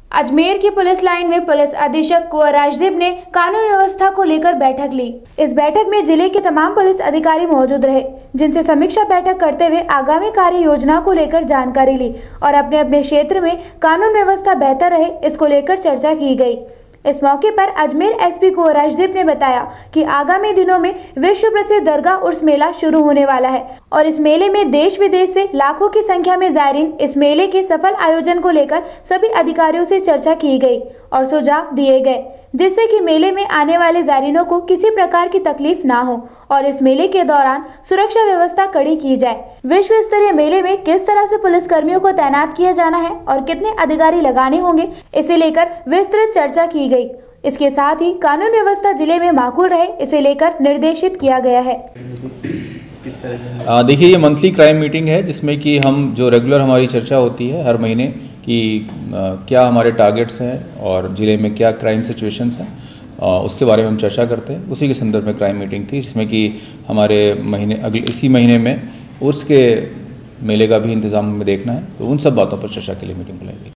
अजमेर की police line में police अधीक्षक कुंवर राजदीप ने कानून व्यवस्था को लेकर बैठक ली। इस बैठक में जिले के तमाम पुलिस अधिकारी मौजूद रहे, जिनसे समीक्षा बैठक करते हुए आगामी कार्य योजना को लेकर जानकारी ली और अपने अपने क्षेत्र में कानून व्यवस्था बेहतर रहे, इसको लेकर चर्चा की गई। इस मौके पर अजमेर एसपी कुंवर राजदीप ने बताया कि आगामी दिनों में विश्व प्रसिद्ध दरगाह उर्स मेला शुरू होने वाला है और इस मेले में देश विदेश से लाखों की संख्या में जायरीन इस मेले के सफल आयोजन को लेकर सभी अधिकारियों से चर्चा की गई और सुझाव दिए गए, जिससे कि मेले में आने वाले जायरीनों को किसी प्रकार की तकलीफ ना हो और इस मेले के दौरान सुरक्षा व्यवस्था कड़ी की जाए। विश्व स्तरीय मेले में किस तरह से पुलिस कर्मियों को तैनात किया जाना है और कितने अधिकारी लगाने होंगे, इसे लेकर विस्तृत चर्चा की गई। इसके साथ ही कानून व्यवस्था जिले में माकूल रहे, इसे लेकर निर्देशित किया गया है। देखिए, ये मंथली क्राइम मीटिंग है जिसमें कि हम जो रेगुलर हमारी चर्चा होती है हर महीने कि क्या हमारे टारगेट्स हैं और ज़िले में क्या क्राइम सिचुएशंस हैं, उसके बारे में हम चर्चा करते हैं। उसी के संदर्भ में क्राइम मीटिंग थी, जिसमें कि हमारे इसी महीने में उर्स के मेले का भी इंतज़ाम हमें देखना है, तो उन सब बातों पर चर्चा के लिए मीटिंग बुलाई गई।